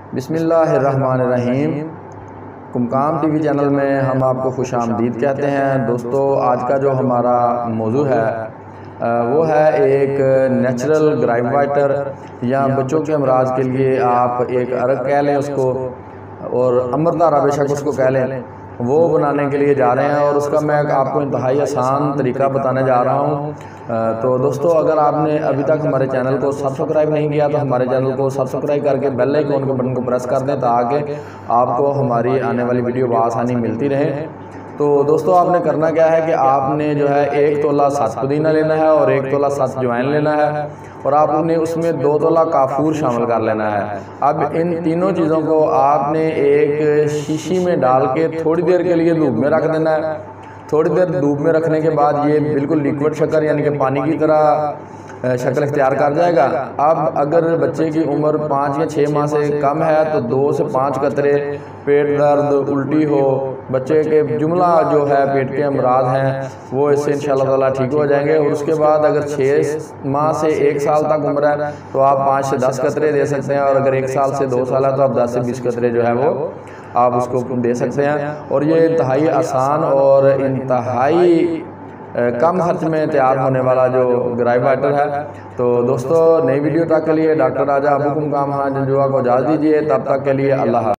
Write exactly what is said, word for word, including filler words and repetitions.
بسم اللہ الرحمن الرحیم۔ قمقام ٹی وی چینل میں ہم آپ کو خوش آمدید کہتے ہیں۔ دوستو، آج کا جو ہمارا موضوع ہے وہ ہے ایک نیچرل گرائیو وائٹر یا بچوں کے امراض کے لیے آپ ایک ارگ کہہ لیں اس کو، اور امرتارا بے شک اس کو کہہ لیں، وہ بنانے کے لیے جا رہے ہیں، اور اس کا میں آپ کو انتہائی آسان طریقہ بتانے جا رہا ہوں۔ تو دوستو، اگر آپ نے ابھی تک ہمارے چینل کو سبسکرائب نہیں کیا تو ہمارے چینل کو سبسکرائب کر کے بیل آئیکن کے بٹن کو پریس کر دیں تاکہ آپ کو ہماری آنے والی ویڈیو بآسانی ملتی رہے۔ تو دوستو، آپ نے کرنا کیا ہے کہ آپ نے جو ہے ایک تولہ سات پودینہ لینا ہے اور ایک تولہ سات جوائن لینا ہے، اور آپ نے اس میں دو تولہ کافور شامل کر لینا ہے۔ اب ان تینوں چیزوں کو آپ نے ایک شیشی میں ڈال کے تھوڑی دیر کے لیے دھوپ میں رکھ دینا ہے۔ تھوڑی دیر دھوپ میں رکھنے کے بعد یہ بالکل لیکوڈ شکر یعنی کہ پانی کی طرح شکل اختیار کر جائے گا۔ اب اگر بچے کی عمر پانچ یا چھ ماہ سے کم ہے تو دو سے پانچ قطرے پیٹ درد، الٹی ہو، بچے کے جملہ جو ہے پیٹ کے امراض ہیں وہ اس سے انشاءاللہ تعالیٰ ٹھیک ہو جائیں گے۔ اور اس کے بعد اگر چھ ماہ سے ایک سال تک عمر ہے تو آپ پانچ سے دس قطرے دے سکتے ہیں، اور اگر ایک سال سے دو سال ہے تو آپ دس سے بیس قطرے جو ہے وہ آپ اس کو دے سکتے ہیں۔ اور یہ انتہائی آسان اور انتہائی کم خرچ میں تیار ہونے والا جو گرائیو وائٹر ہے۔ تو دوستو، نئی ویڈیو تک کے لیے ڈاکٹر راجہ ابو قمقام خان جنجوعہ کو اجازت دیجیے، تب تک کے لیے اللہ حافظ۔